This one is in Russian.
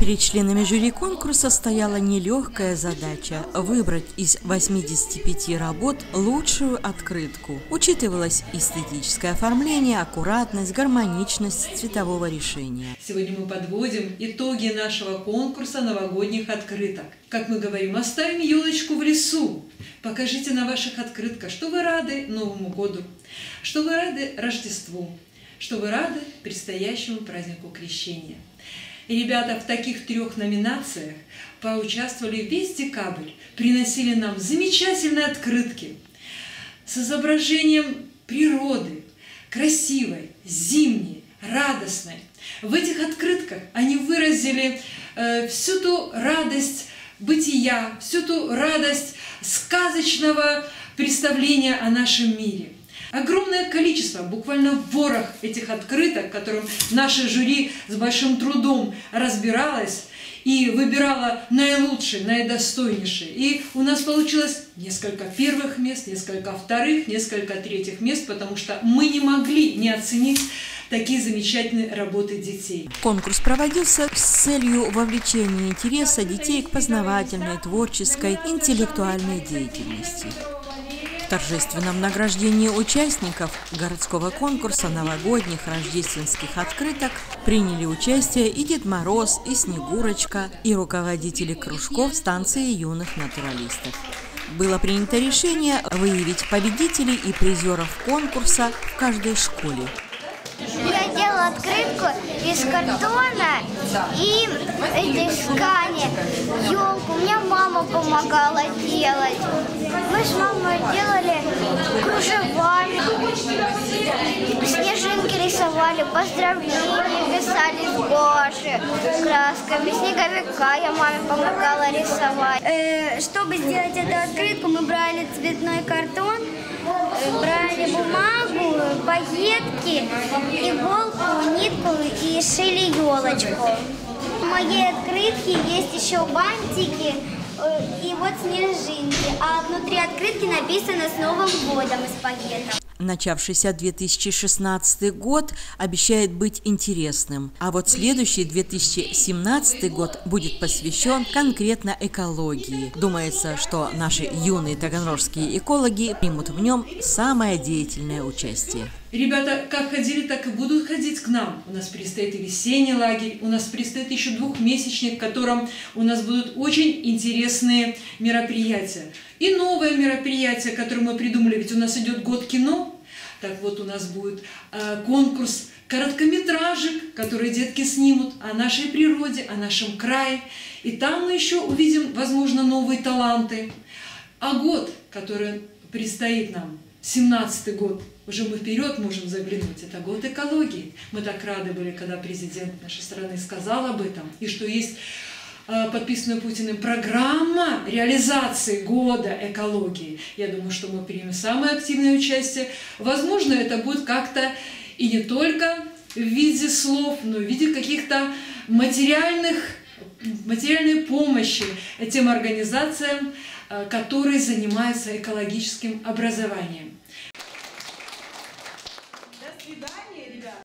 Перед членами жюри конкурса стояла нелегкая задача – выбрать из 85 работ лучшую открытку. Учитывалось эстетическое оформление, аккуратность, гармоничность цветового решения. Сегодня мы подводим итоги нашего конкурса новогодних открыток. Как мы говорим, оставим елочку в лесу. Покажите на ваших открытках, что вы рады Новому году, что вы рады Рождеству, что вы рады предстоящему празднику Крещения. И ребята в таких 3 номинациях поучаствовали весь декабрь, приносили нам замечательные открытки с изображением природы, красивой, зимней, радостной. В этих открытках они выразили всю ту радость бытия, всю ту радость сказочного представления о нашем мире. Огромное количество, буквально ворох этих открыток, которым наше жюри с большим трудом разбиралось и выбирала наилучшие, наидостойнейшие. И у нас получилось несколько первых мест, несколько вторых, несколько третьих мест, потому что мы не могли не оценить такие замечательные работы детей. Конкурс проводился с целью вовлечения интереса детей к познавательной, творческой, интеллектуальной деятельности. В торжественном награждении участников городского конкурса новогодних рождественских открыток приняли участие и Дед Мороз, и Снегурочка, и руководители кружков станции юных натуралистов. Было принято решение выявить победителей и призеров конкурса в каждой школе. Я делала открытку из картона и из ткани, елку. Мне мама помогала делать. Мы с мамой делали кружева, снежинки рисовали, поздравления писали с гуаши, красками, снеговика я маме помогала рисовать. Чтобы сделать эту открытку, мы брали цветной картон, брали бумагу, пайетки, иголку, нитку и шили елочку. В моей открытке есть еще бантики и вот снежинки, а внутри открытки написано «С Новым годом» из пакета. Начавшийся 2016 год обещает быть интересным, а вот следующий 2017 год будет посвящен конкретно экологии. Думается, что наши юные таганрожские экологи примут в нем самое деятельное участие. Ребята как ходили, так и будут ходить к нам. У нас предстоит и весенний лагерь, у нас предстоит еще 2-месячник, в котором у нас будут очень интересные мероприятия. И новое мероприятие, которое мы придумали, ведь у нас идет год кино. Так вот, у нас будет конкурс короткометражек, которые детки снимут о нашей природе, о нашем крае. И там мы еще увидим, возможно, новые таланты. А год, который предстоит нам, 17-й год, уже мы вперед можем заглянуть. Это год экологии. Мы так рады были, когда президент нашей страны сказал об этом. И что есть подписанная Путиным программа реализации года экологии. Я думаю, что мы примем самое активное участие. Возможно, это будет как-то и не только в виде слов, но в виде каких-то материальной помощи тем организациям, которые занимаются экологическим образованием.